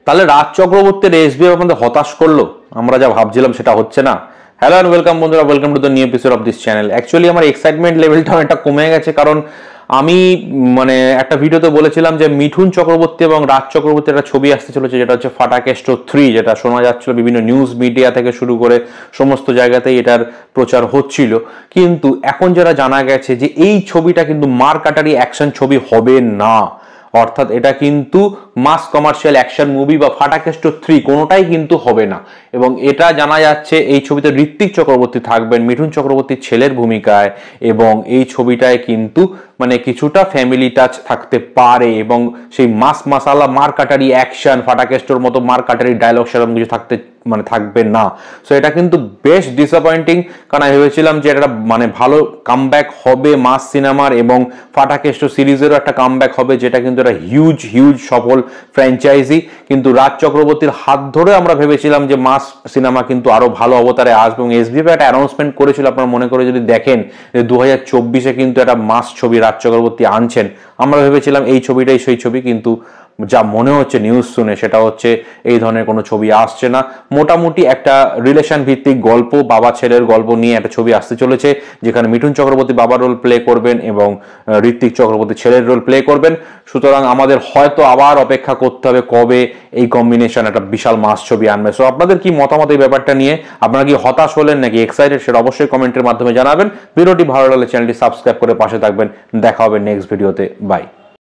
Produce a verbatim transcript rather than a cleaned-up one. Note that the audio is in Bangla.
তাহলে রাজ চক্রবর্তীর এসবিএফ আমাদের হতাশ করলো, আমরা যা ভাবছিলাম সেটা হচ্ছে না। হ্যালো অ্যান্ড ওয়েলকাম বন্ধুরা, welcome to the new episode of this channel. Actually আমার এক্সাইটমেন্ট লেভেলটা অনেকটা কমে গেছে, কারণ আমি মানে একটা ভিডিওতে বলেছিলাম যে মিঠুন চক্রবর্তী এবং রাজ চক্রবর্তীর একটা ছবি আসতে চলেছে, যেটা হচ্ছে ফাটাকেষ্ট থ্রি, যেটা শোনা যাচ্ছিল বিভিন্ন নিউজ মিডিয়া থেকে শুরু করে সমস্ত জায়গাতেই এটার প্রচার হচ্ছিল। কিন্তু এখন যারা জানা গেছে যে এই ছবিটা কিন্তু মার কাটারি অ্যাকশন ছবি হবে না, অর্থাৎ এটা কিন্তু মাস কমার্শিয়াল অ্যাকশন মুভি বা ফাটাকেষ্ট থ্রি কোনোটাই কিন্তু হবে না। এবং এটা জানা যাচ্ছে এই ছবিতে ঋত্বিক চক্রবর্তী থাকবেন মিঠুন চক্রবর্তীর ছেলের ভূমিকায়, এবং এই ছবিটায় কিন্তু মানে কিছুটা ফ্যামিলি টাচ থাকতে পারে, এবং সেই মাস মাসালা মার কাটারি অ্যাকশন ফাটাকেস্টোর মতো মার কাটারি ডায়লগ সেরকম কিছু থাকতে মানে থাকবে না। সো এটা কিন্তু বেশ ডিসঅ্যাপয়েন্টিং, কারণ আমি ভেবেছিলাম যে এটা মানে ভালো কামব্যাক হবে মাস সিনেমার, এবং ফাটাকেষ্ট সিরিজেরও একটা কামব্যাক হবে, যেটা কিন্তু একটা হিউজ হিউজ সফল ফ্র্যাঞ্চাইজি। কিন্তু রাজ চক্রবর্তীর হাত ধরে আমরা ভেবেছিলাম যে মাস সিনেমা কিন্তু আরো ভালো অবতারে আসবে, এবং এসবিএফ একটা অ্যানাউন্সমেন্ট করেছিল, আপনারা মনে করে যদি দেখেন যে দু হাজার চব্বিশে কিন্তু একটা মাস ছবি রাজ চক্রবর্তী আনছেন। আমরা ভেবেছিলাম এই ছবিটাই সেই ছবি, কিন্তু যা মনে হচ্ছে নিউজ শুনে সেটা হচ্ছে এই ধরনের কোনো ছবি আসছে না। মোটামুটি একটা রিলেশন ভিত্তিক গল্প, বাবা ছেলের গল্প নিয়ে একটা ছবি আসতে চলেছে, যেখানে মিঠুন চক্রবর্তী বাবার রোল প্লে করবেন এবং ঋত্বিক চক্রবর্তী ছেলের রোল প্লে করবেন। সুতরাং আমাদের হয়তো আবার অপেক্ষা করতে হবে কবে এই কম্বিনেশন একটা বিশাল মাস ছবি আনবে। সো আপনাদের কি মতামত এই ব্যাপারটা নিয়ে? আপনারা কি হতাশ হলেন নাকি এক্সাইটেড, সেটা অবশ্যই কমেন্টের মাধ্যমে জানাবেন। ভিডিওটি ভালো লাগলে চ্যানেলটি সাবস্ক্রাইব করে পাশে থাকবেন। দেখা হবে নেক্সট ভিডিওতে। বাই।